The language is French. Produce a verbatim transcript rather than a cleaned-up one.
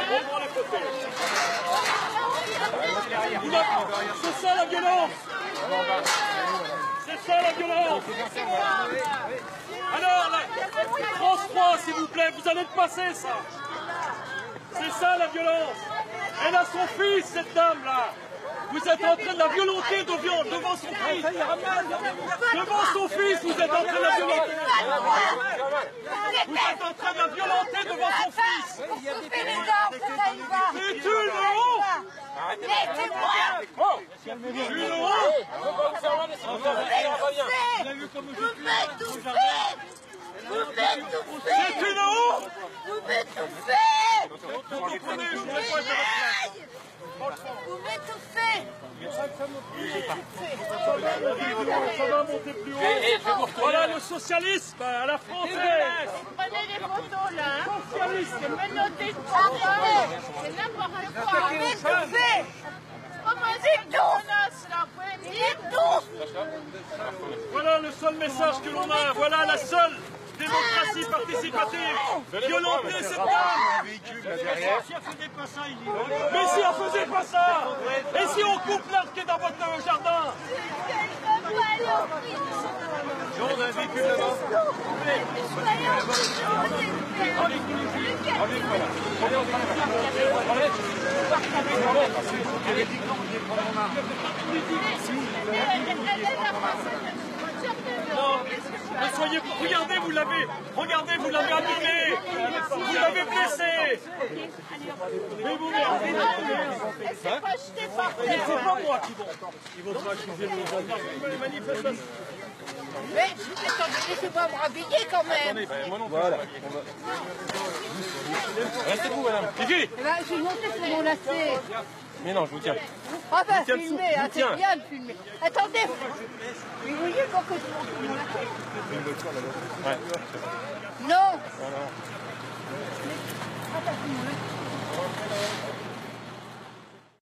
Reprends les photos. C'est ça la violence. C'est ça la violence. Alors, la... France trois, s'il vous plaît, vous allez le passer, ça. C'est ça la violence. Elle a son fils, cette dame-là. Vous êtes en train de la violenter devant, devant son fils. Devant son fils, vous êtes en train de la violenter. Vous êtes en train de la violenter devant son fils. C'est une honte. C'est une honte. Vous m'étouffez. C'est une honte. Vous m'étouffez. Vous comprenez, je ne vais pas dire. Vous m'étouffez. Ça va monter plus haut. Voilà le socialisme à la française. Prenez les photos là. Socialiste. Menotez de c'est n'importe quoi. Vous m'étouffez. Comment est-ce que menace là? Il étouffe. Voilà le seul message que l'on a. Voilà la seule démocratie participative. Violenter cette dame. Mais si on faisait pas ça. Et si on coupe l'arbre qui est dans votre jardin? On a un véhicule là-bas. Non, mais soyez, regardez, vous l'avez, regardez, vous l'avez abîmé, vous l'avez blessé. Mais vous Elle s'est pas jetée par mais terre. c'est pas moi qui vont, ils vont accuser les manifestations. Mais attendez, laissez-moi me rhabiller quand même. Voilà. Restez vous, madame. Kiki, Eh ben, je vais monter sur mon lacet. Mais non, je vous tiens. Ah ben, tiens filmez, dessous, hein, je tiens. c'est bien de filmer. Attendez. Mais vous voyez quand que je monte sur mon lacet? Ouais. Non. Voilà. Ah, t'as filmé.